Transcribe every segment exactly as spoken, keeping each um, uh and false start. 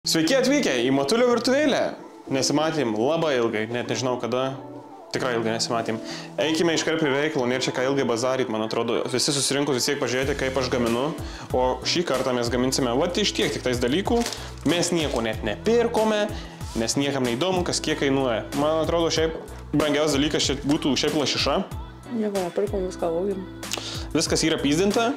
Sveiki atvykę į Matulio virtuvėlę. Nesimatėm labai ilgai, net nežinau kada. Tikrai ilgai nesimatėm. Eikime iškart prie reikalo, nėra čia ką ilgai bazaryt, man atrodo. Visi susirinkus vis tiek pažiūrėti, kaip aš gaminu. O šį kartą mes gaminsime va iš tiek tik tais dalykų. Mes nieko net nepirkome, nes niekam neįdomu, kas kiek kainuoja. Man atrodo, šiaip brangiausias dalykas čia būtų šiaip lašiša. Nieko nepirkom, viską laugim. Viskas yra pyzdinta.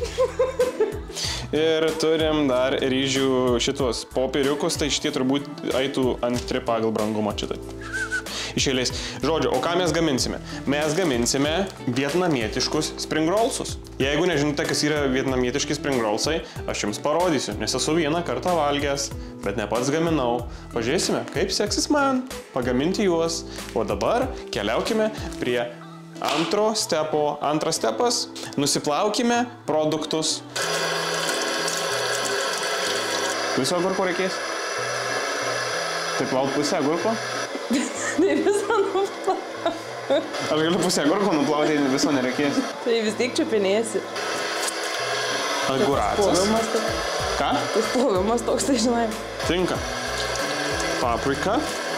Ir turim dar ryžių šitos popieriukus, tai šitie turbūt eitų antri pagal brangumą šitai. Iš eilės. Žodžiu, o ką mes gaminsime? Mes gaminsime vietnamietiškus spring rollsus. Jeigu nežinote, kas yra vietnamietiški spring rollsai, aš jums parodysiu, nes esu vieną kartą valgęs, bet ne pats gaminau. Pažiūrėsime, kaip seksis man pagaminti juos. O dabar keliaukime prie antro stepo. Antras stepas, nusiplaukime produktus. Viso agurko reikės? Tai plaut pusę agurko? Tai visą nuplaut. Aš galiu pusę agurko nuplauti, viso nereikės. Tai vis tiek čiupinėsi. Aguracas. Ką? Tas plovimas toks, tai žinai. Tinka. Paprika.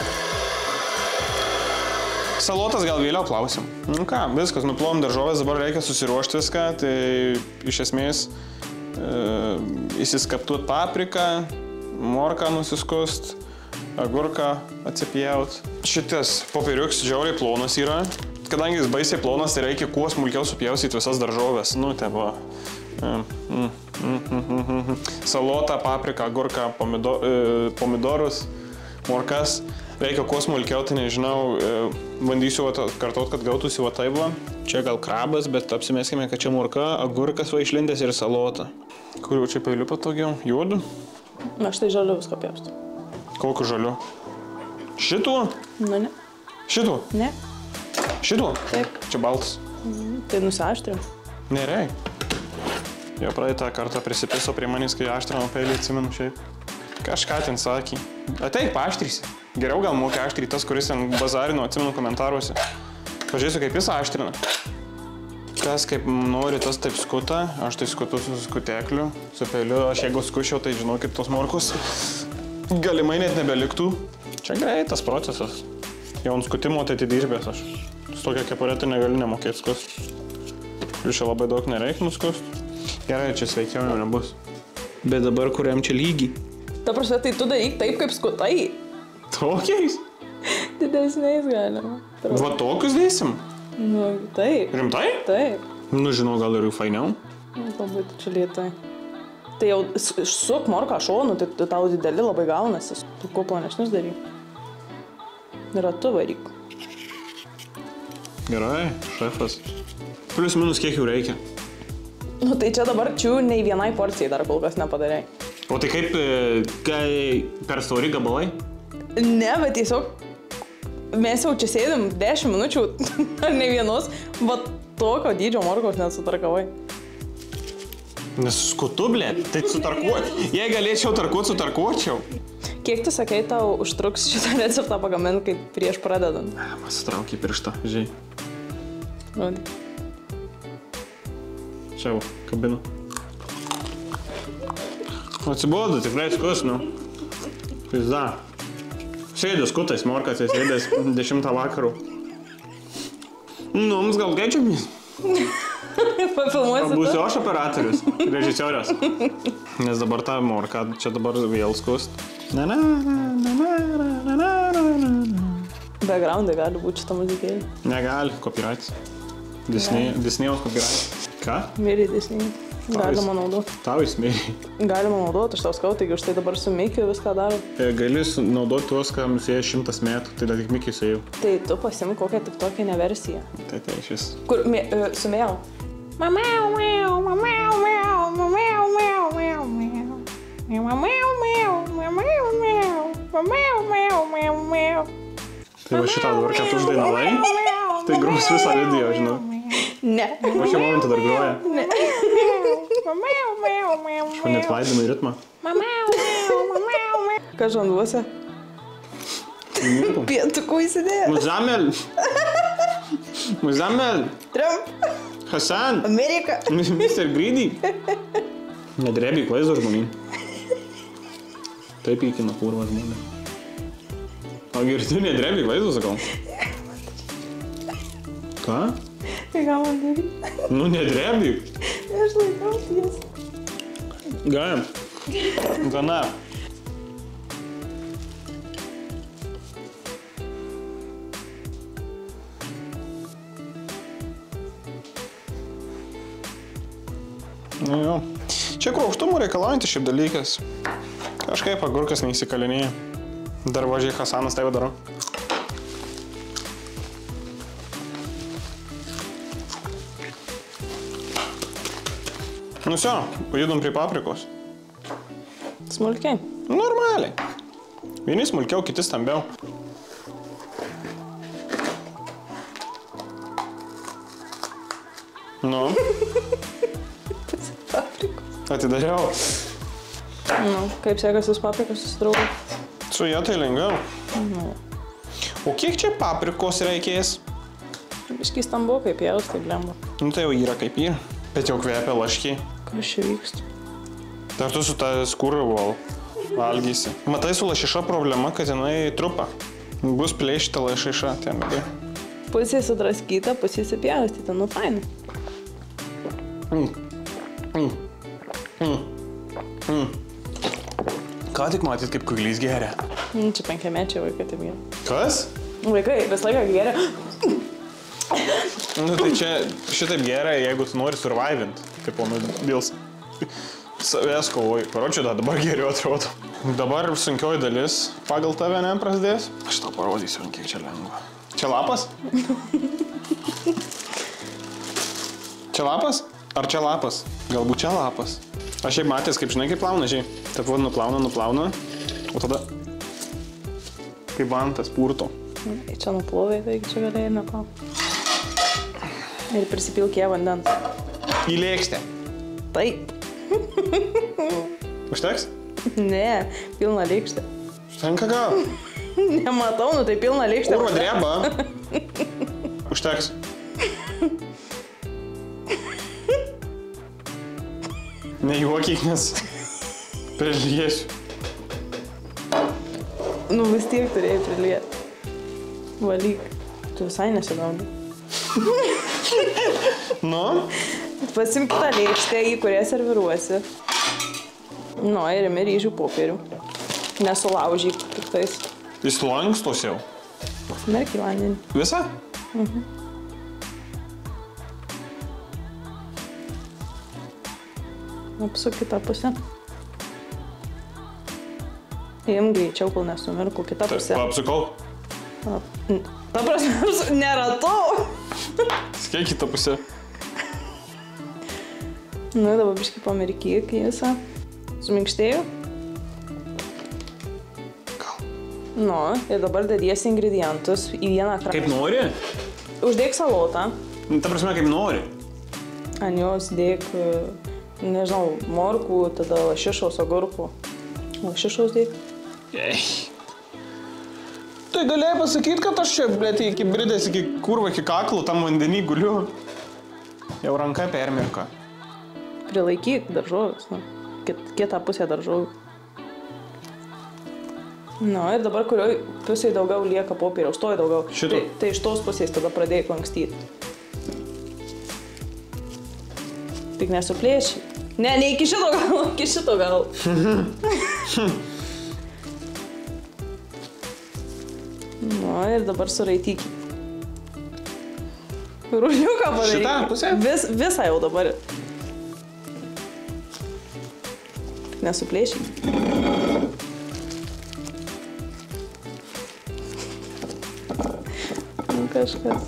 Salotas gal vėliau plausim. Nu ką, viskas, nuplom daržovės, dabar reikia susiruošti viską, tai iš esmės įsiskaptuot papriką, morką nusiskust, agurką atsipjaut. Šitas popieriuks žiauriai plonas yra. Kadangi jis baisiai plonas, tai reikia kuo smulkiau supjausyti visas daržovės. Nu, tai va. Salotą, papriką, agurką, pomido, pomidorus, morkas. Reikia kuo smulkiau, tai nežinau, bandysiu kartot, kad gautųsi va taip va. Čia gal krabas, bet apsimeskime, kad čia morka, agurkas va išlindęs ir salota. Kuriuo čia peiliu patogiau? Juodu? Aš tai žaliu viską pjaustu. Kokiu žaliu? Šituo? Nu, ne. Šituo? Ne. Šituo? Taip. Čia baltas. Mm, tai nusiaštrim. Nereik. Jo praeitą kartą prisipiso prie manęs, kai aštrino peilį, atsimenu šiaip. Kažką ten sakė. Ateik, paaštrysi. Geriau gal moki aštryti tas, kuris ten bazarino, atsimenu komentaruose. Pažiūrėsiu, kaip jis aštrina. Kas kaip nori, tas taip skuta. Aš tai skutu su skutekliu, su peiliu. Aš jeigu skušiau, tai žinokit, tos morkus galimai net nebeliktų. Čia greitas procesas. Jau ant skutimo tai atidirbęs aš. Su tokia kepurėtė negali nemokėti skust. Ir čia labai daug nereikia nuskust. Gerai, čia sveikiau jau nebus. Bet dabar kuriam čia lygį? Ta prasme, tai tu daryk taip, kaip skutai. Tokiais? Didesniais galima. Va tokius dėsim? Nu, taip. Rimtai? Taip. Nu, žinau, gal ir jų fainiau. Galbūt čia lietai. Tai jau suk morką šonu, tai tau dideli labai gaunasi. Tu kuo plonesnius daryk. Ir tu varyk. Gerai, šefas. Plius minus kiek jų reikia? Nu, tai čia dabar čių nei vienai porcijai dar kol kas nepadarai. O tai kaip, kai per stori gabalai? Ne, bet tiesiog mes jau čia sėdim dešimt minučių, ar ne vienos, bet tokio dydžio morkos nesutarkavai. Nes skutu, blė, tai sutarkuoti. Jei galėčiau tarkuot, sutarkuočiau. Kiek tu sakai, tau užtruks šitą receptą pagaminti, kaip prieš pradedant? Man sutraukė pirštą, žiai. Rodė. Čia jau, kabinu. Atsibodu, tikrai skus, nu. Pizda. Sėdės skutais, morkas, sėdės dešimtą vakarų. Nu, mums gal gaičiamės. Pafilmuosi tu? Būsiu aš operatorius, režisiorius. Nes dabar tą morką čia dabar vėl skust. Backgroundai gali būti šitą muzikėlį. Negali, copyright. Disnėjaus copyright. Ką? Mėrį Disney. Galima naudoti. Tau jis mėrį. Galima naudoti, aš tau skau, taigi už tai dabar su Mikiu viską daro. Gali naudoti tuos, kam sieja šimtas metų, tai dar tik Mikiui su jau. Tai tu pasimk kokią tik tokią neversiją. Tai tai šis. Kur mė, uh, su mėl. Mamau, mėl, mamau, mėl, mamau, mėl, mėl, mėl. Mamau, mėl, mamau, mėl, mamau, mėl, mėl, mėl. Tai va šitą dabar, kad uždainavai, tai grūs visą video, žinau. Ne. O šiuo momentu dar groja. Ne. Šio net vaidina į ritmą. Ką žanduose? Pietukų įsidėjo. Muzamel. Muzamel. Trump. Hasan. Amerika. mister Greedy. Nedrebiai klaizo žmonį. Taip įkina kurva žmonė. O girti nedrebi vaizdu, sakau. Ką? Tai ką man daryti? Nu, nedrebi. Aš laikau ties. Galim. Gana. Nu jo. Čia kruopštumų reikalaujantis šiaip dalykas. Kažkaip agurkas neįsikalinėja. Dar važiai Hasanas taip daro. Nu sio, pajudom prie paprikos. Smulkiai. Normaliai. Vieni smulkiau, kiti stambiau. Nu. Paprikos. Atidariau. Nu, kaip sekasi su paprikos susidraugai? Su ja tai lengviau. Nu. O kiek čia paprikos reikės? Biškai stambu, kaip jaus, taip lemba. Nu tai jau yra kaip yra. Bet jau kvepia laškiai. Kas čia vyksta? Dar tu su tą skūrą val valgysi. Matai, su lašiša problema, kad jinai trupa. Bus plėšta lašiša, tie mėgai. Pusė sudraskyta, pusė supjaustyta, nu fainai. Mm. Mm. Mm. Mm. Ką tik matyt, kaip kuklys geria? Mm, čia penkiamečiai vaikai taip geria. Kas? Vaikai vis laiką geria. Nu tai čia šitaip geria, jeigu tu nori survivint. Taip, nu, dėl savęs kovoji. Karočiui, dabar geriau atrodo. Dabar sunkioji dalis pagal tave neprasidės. Aš tau parodysiu, kiek čia lengva. Čia lapas? Čia lapas? Ar čia lapas? Galbūt čia lapas. Aš šiaip matęs, kaip žinai, kaip plauna, žiai. Taip vad nuplauna, nuplauna. O tada kaip vantas purto. Čia nuplovai, tai čia galėjai neplau. Ir prisipilkė vandens. Į lėkštę. Taip. Užteks? Ne, pilna lėkštė. Užtenka gal? Nematau, nu tai pilna lėkštė. Kurva dreba. Užteks. Nejuokyk, nes priliesiu. Nu vis tiek turėjai prilieti. Valyk. Tu visai nesigaudai. Nu? Pasimk tą lėkštę, į kurią serviruosi. Nu, ir imi ryžių popierių. Nesulaužyk tik tais. Jis lankstos jau. Merk į vandenį. Visą? Mhm. Apsuk kitą pusę. Įim greičiau, kol nesumirku kitą pusę. Taip, apsukau. Ta prasme, neratau. Kiek kitą pusę? Nu, dabar biškai pamirkyk į visą. Suminkštėjau. Gal. Nu, ir dabar dediesi ingredientus į vieną kraštą. Kaip nori? Uždėk salotą. Ta prasme, kaip nori. Ant jos dėk, nežinau, morkų, tada lašišos, agurkų. Lašišos dėk. Ei. Tai galėjai pasakyti, kad aš čia, blėt, iki bridės, iki kurva, iki kaklo tam vandenį guliu. Jau ranka permirka. Prilaikyk daržovės, nu. Kit, kitą pusę daržovių. Nu, ir dabar kurioj pusėje daugiau lieka popieriaus, toj daugiau. Šito? Tai, tai iš tos pusės tada pradėjai lankstyti. Tik nesuplėši. Ne, ne iki šito gal, iki šito gal. Nu, ir dabar suraitykit. Ruliuką padaryk. Šitą pusę? Vis, visą jau dabar. Tik nesuplėši. Nu, kažkas.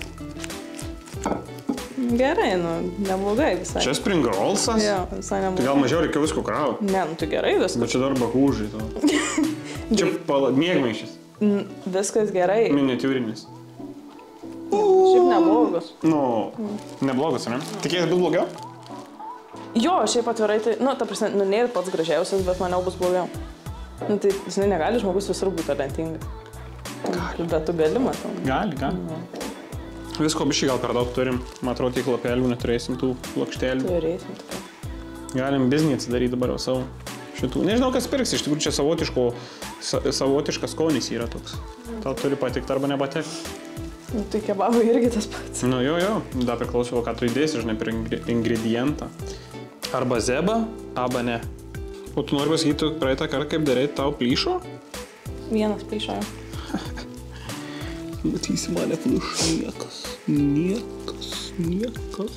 Gerai, nu, neblogai visai. Čia spring rollsas? Jo, visai neblogai. Tai gal mažiau reikia visko krauti. Ne, nu, tai gerai viskas. Bet čia dar bakūžai to. Čia pala... mėgmaišis. Viskas gerai. Miniatiūrinis. Šiaip neblogas. Nu, neblogas, ne? Tikėjai bus blogiau? Jo, šiaip atvirai, tai, nu, ta prasme, nu, nėra pats gražiausias, bet maniau bus blogiau. Nu, tai, žinai, negali žmogus visur būti talentingas. Gali. Bet tu gali, matau. Gali, gali. Nu. Visko biškai gal per daug turim. Man atrodo, tiek lapelių neturėsim tų plokštelių. Turėsim, tikrai. Galim biznį atsidaryti dabar jau savo. šitų. Nežinau, kas pirks, iš tikrųjų čia savotiško, sa, savotiškas skonis yra toks. Tau turi patikti arba nepatikti. Nu, tai kebabui irgi tas pats. Nu jo, jo, dar priklauso, ką tu įdėsi, žinai, per ingredientą. Arba zeba, arba ne. O tu nori pasakyti, praeitą kartą kaip darai, tau plyšo? Vienas plyšojo. Matysi mane plyš niekas, niekas, niekas,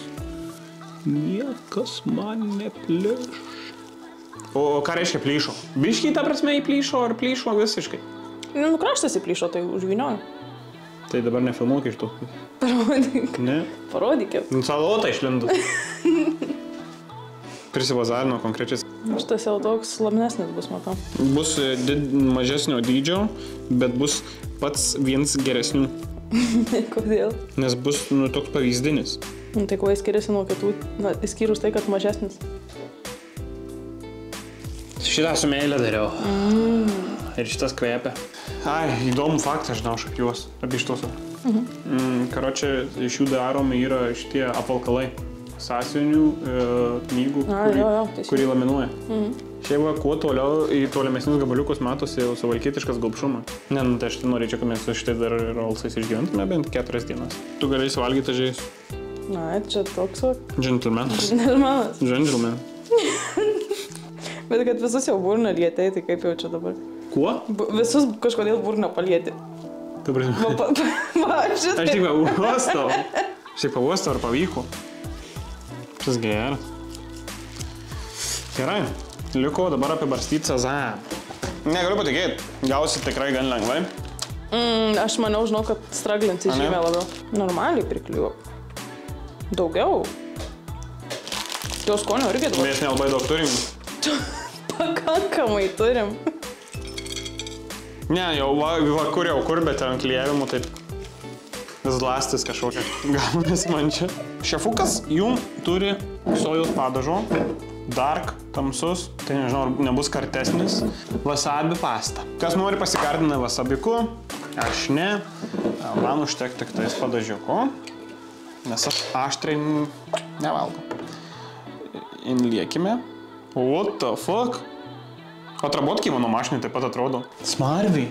niekas man neplyš. O ką reiškia plyšo? Biškiai, ta prasme, įplyšo ar plyšo visiškai? Nu, kraštas įplyšo, tai užvynioju. Tai dabar nefilmuok iš to. Parodyk. Ne? Parodykit. Nu, salotą išlindu. Prisivazarino konkrečiai. Šitas jau toks slomnesnis bus, matau. Bus did, mažesnio dydžio, bet bus pats vienas geresnių. Kodėl? Nes bus, nu, toks pavyzdinis. Nu, tai kuo jis skiriasi nuo kitų, na, išskyrus tai, kad mažesnis. Šitą su meilė dariau. Mm. Ir šitas kvepia. Ai, įdomų faktą žinau aš apie juos, apie šitos. Mhm. Mm, karočią, iš jų daromi yra šitie apvalkalai. Sąsiuvinių e, knygų, A, kurį, jo, jo, kurį laminuoja. Mhm. Šiaip va, kuo toliau į tolimesnius gabaliukus matosi jau suvalkietiškas gobšumas. Ne, nu, tai aš tai norėčiau, kad mes su šitai dar rolsais išgyventume bent keturias dienas. Tu galėsi valgyti žais. Na, čia toks va. Gentlemenas. Gentlemenas. Gentleman. Bet kad visus jau burną lietė, tai kaip jau čia dabar? Kuo? Bu, visus kažkodėl burną palietė. Tu prasme. Va, pa, pa, va, šitai. Aš tik pavostau. Aš tik pavostau, ar pavyko. Šis geras. Gerai. Liko dabar apibarstyti sezamą. Negaliu patikėti. Gausi tikrai gan lengvai. Mm, aš maniau, žinau, kad straglinsi žymė labiau. Normaliai prikliuo. Daugiau. Jau skonio irgi dabar. Mes nelabai daug turim. Pakankamai turim. Ne, jau va, va kur jau kur, bet ant klievimų taip zlastis kažkokia gaunasi man čia. Šefukas jum turi sojos padažo, dark, tamsus, tai nežinau, ar nebus kartesnis, wasabi pasta. Kas nori pasigardina wasabiku, aš ne, man užtek tik tais padažiuku, nes aš aštriai nevalgau. Inliekime. What the fuck? Atrabotkiai mano mašinai taip pat atrodo. Smarviai.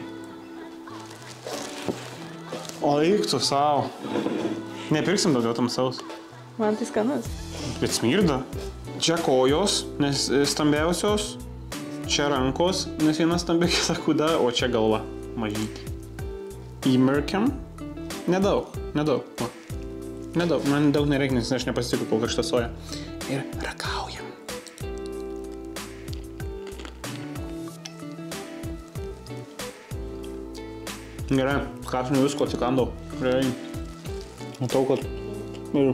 O eik tu savo. Nepirksim daugiau tamsaus. Man tai skanus. Bet smirda. Čia kojos, nes stambiausios. Čia rankos, nes viena stambia kita kuda, o čia galva. Mažytį. Įmerkiam. Nedaug, nedaug. O. Nedaug, man daug nereikia, nes aš nepasitikiu, kol karšta soja. Ir ragaujam. Gerai, kapsnių visko atsikandau. Gerai. Matau, kad... Ir...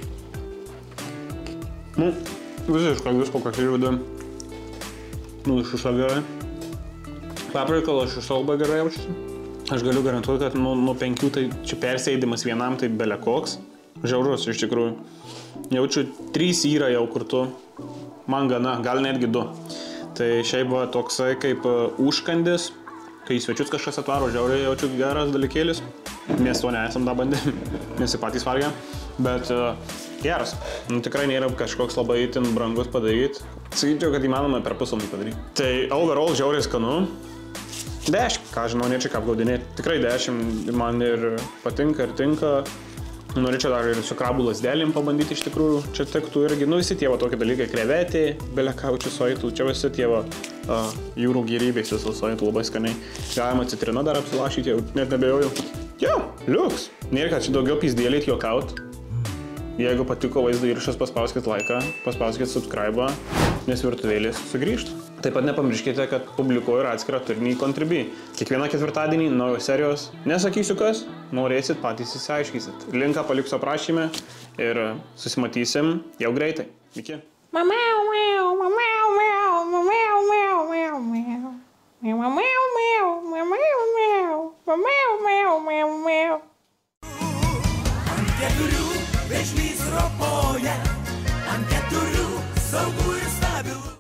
Nu, visiškai visko, kas ir viduje. Nu, lašiša gerai. Paprika, lašiša labai gerai jaučiasi. Aš galiu garantuoti, kad nuo, nuo penkių tai čia persėdimas vienam tai belekoks. Žiaurus, iš tikrųjų. Jaučiu, trys yra jau kur tu. Man gana, gal netgi du. Tai šiaip buvo toksai kaip uh, užkandis. Kai į svečius kažkas atvaro, žiauriai jaučiu geras dalykėlis. Mes to nesam dar bandę, mes į patys valgėm. Bet uh, geras. Nu, tikrai nėra kažkoks labai itin brangus padaryti. Sakyčiau, kad įmanoma per pusvalandį padaryti. Tai overall žiauriai skanu. Dešimt, ką žinau, nėra čia ką apgaudinėti. Tikrai dešimt man ir patinka ir tinka. Norėčiau dar ir su krabų lasdelėm pabandyti iš tikrųjų. Čia tektų irgi, nu visi tie va tokie dalykai, krevetė, belekaučių sojtų, čia visi tie va uh, jūrų gyrybės visos sojtų labai skaniai. Galima citriną dar apsilašyti, jau net nebejoju. Jo, liuks. Nėra, kad čia daugiau pizdėlėt juokaut. Jeigu patiko vaizdo įrašas, paspauskit laiką, paspauskit subscribe, nes virtuvėlės sugrįžtų. Taip pat nepamirškite, kad publikuoju ir atskirą turinį į Contribui. Kiekvieną ketvirtadienį naujos serijos. Nesakysiu kas, norėsit, patys įsiaiškysit. Linką paliksiu aprašyme ir susimatysim jau greitai. Iki. Mamau, mamau, mamau, mamau, mamau, mamau, mamau. Mamau, mamau, mamau, mamau, mamau, mamau, mamau. Ant keturių vėžlys ropoja, ant keturių saugu